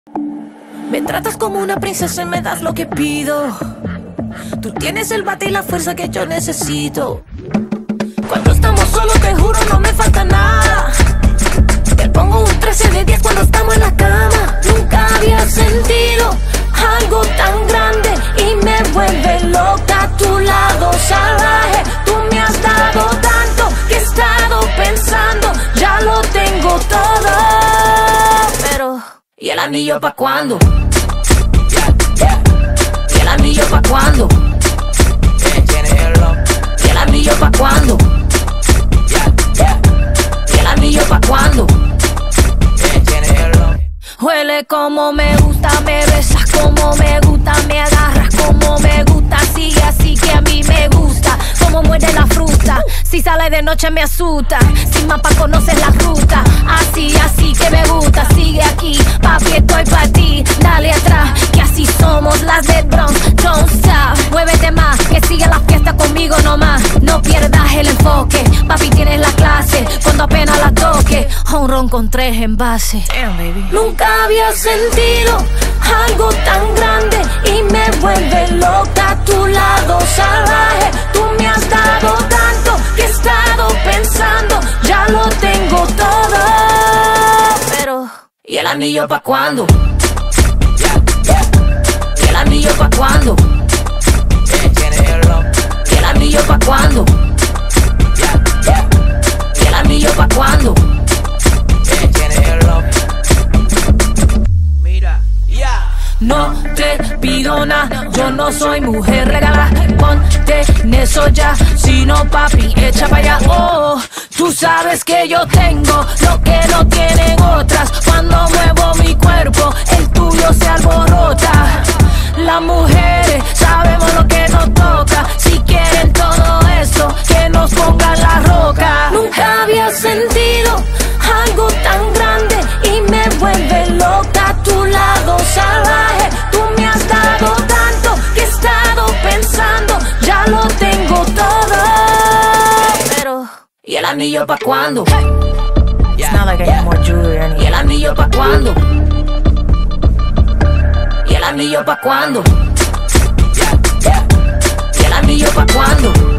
Me tratas como una princesa y me das lo que pido. Tú tienes el bate y la fuerza que yo necesito. Cuando estamos solos te juro no me falta nada. Te pongo un 13 de 10 cuando estamos en la cama. Nunca había sentido algo tan grande y me vuelve loca a tu lado salvaje. Tú me has dado tanto que he estado pensando, ya lo tengo todo. Pero, ¿y el anillo pa' cuándo? ¿Y el anillo pa' cuándo? ¿Y el anillo pa' cuándo? ¿Y el anillo pa' cuándo? Huele como me gusta, me besas como me gusta, me agarras como me gusta, sigue así que a mí me gusta, como muerde la fruta, si sale de noche me asusta, sin mapa conoces la ruta, así que me gusta, sigue aquí, papi estoy pa' ti, dale atrás, que así somos las de Bronx, don't stop, muévete más, que sigue la fiesta conmigo nomás, no pierdas el enfoque, papi tienes la clase, cuando apenas la toque, un ron con 3 envases. Damn, baby. Nunca había sentido algo tan grande y me vuelve loca a tu lado salvaje. Tú me has dado tanto que he estado pensando, ya lo tengo todo. Pero, ¿y el anillo pa' cuándo? ¿Y el anillo pa' cuándo? ¿Y el anillo pa' cuándo? ¿Y el anillo pa' cuándo? No te pido nada, yo no soy mujer regalada. Ponte en eso ya, si no papi, echa pa' allá. Oh, tú sabes que yo tengo lo que no tienen otras. Cuando muevo mi cuerpo, el tuyo se alborota. Las mujeres sabemos lo que nos toca. Si quieren todo eso, que nos pongan la roca. Nunca había sentido algo tan grande y me vuelve loca a tu lado salvaje. Tú me has dado tanto que he estado pensando, ya lo tengo todo. Pero, ¿y el anillo pa' cuándo? It's not like I need more jewelry or anything. ¿Y el anillo pa' cuándo? ¿Y el anillo pa' cuándo? ¿Y el anillo pa' cuándo?